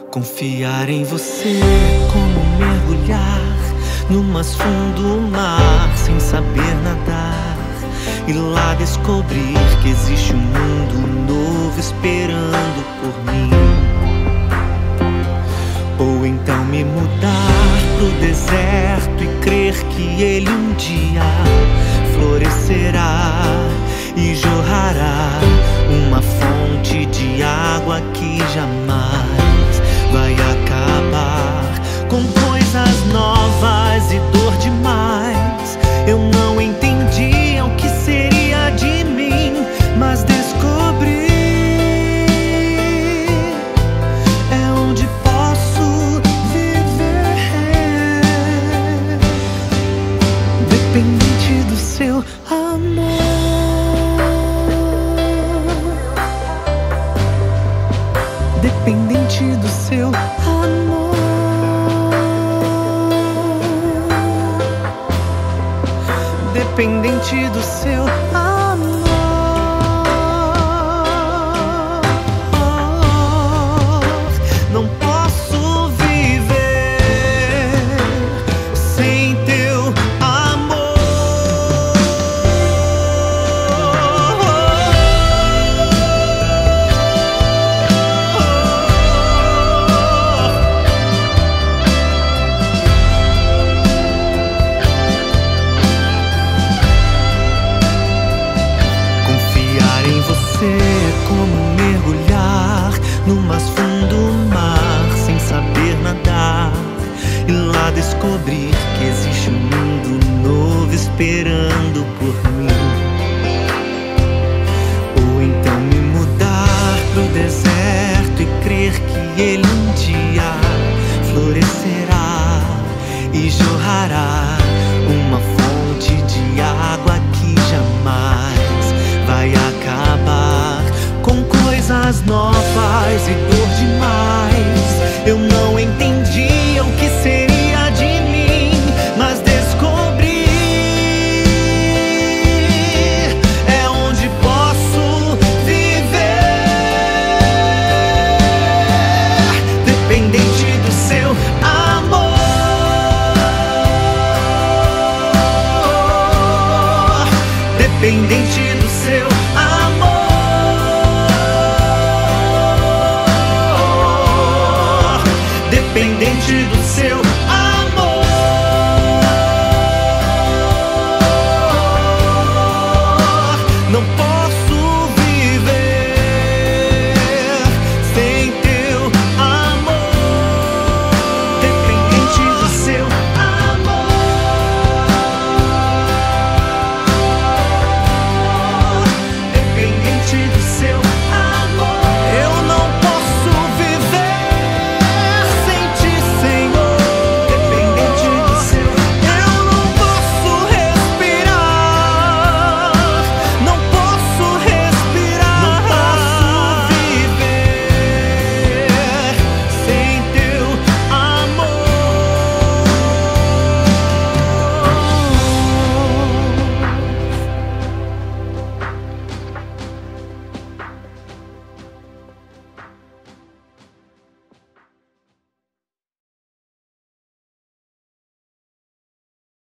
Confiar em você é como mergulhar no mais fundo mar sem saber nadar, e lá descobrir que existe um mundo novo esperando por mim. Ou então me mudar pro deserto e crer que ele um dia florescerá e jorrará uma fonte de água que jamais vai acabar. Com coisas novas e dor demais, eu não entendia o que seria de mim, mas descobri é onde posso viver, dependente do seu amor, dependente do seu amor, dependente do seu amor. Não posso viver sem teu amor. É como mergulhar no mais fundo mar sem saber nadar, e lá descobrir que existe um mundo novo esperando por mim. Ou então me mudar pro deserto e crer que ele um dia florescerá e jorrará uma fonte de água que jamais vai acabar. Com coisas novas e dor demais, eu não entendia o que seria de mim, mas descobri é onde posso viver, dependente do seu amor, dependente do seu amor, dependente do seu